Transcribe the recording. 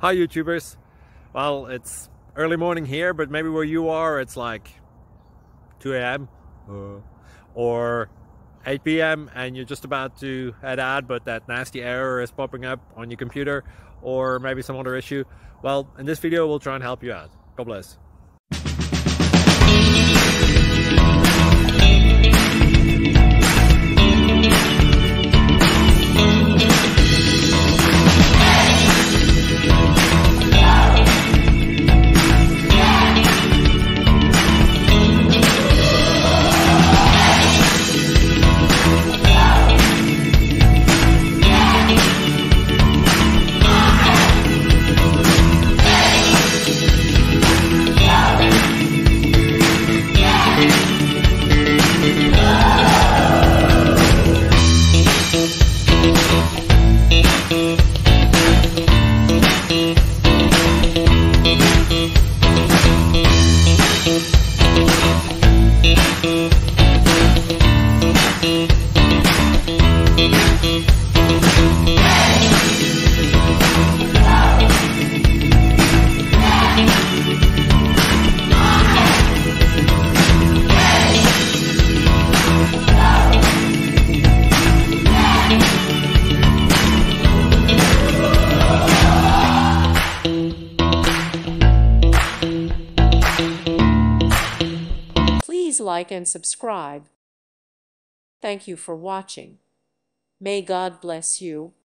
Hi YouTubers. Well, it's early morning here, but maybe where you are it's like 2 a.m. or 8 p.m. and you're just about to head out, but that nasty error is popping up on your computer, or maybe some other issue. Well, in this video we'll try and help you out. God bless. Please like and subscribe. Thank you for watching. May God bless you.